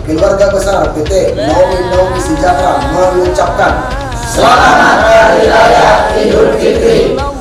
keluarga besar PT Naomi Sejahtera mengucapkan Selamat Hari Raya Idul Fitri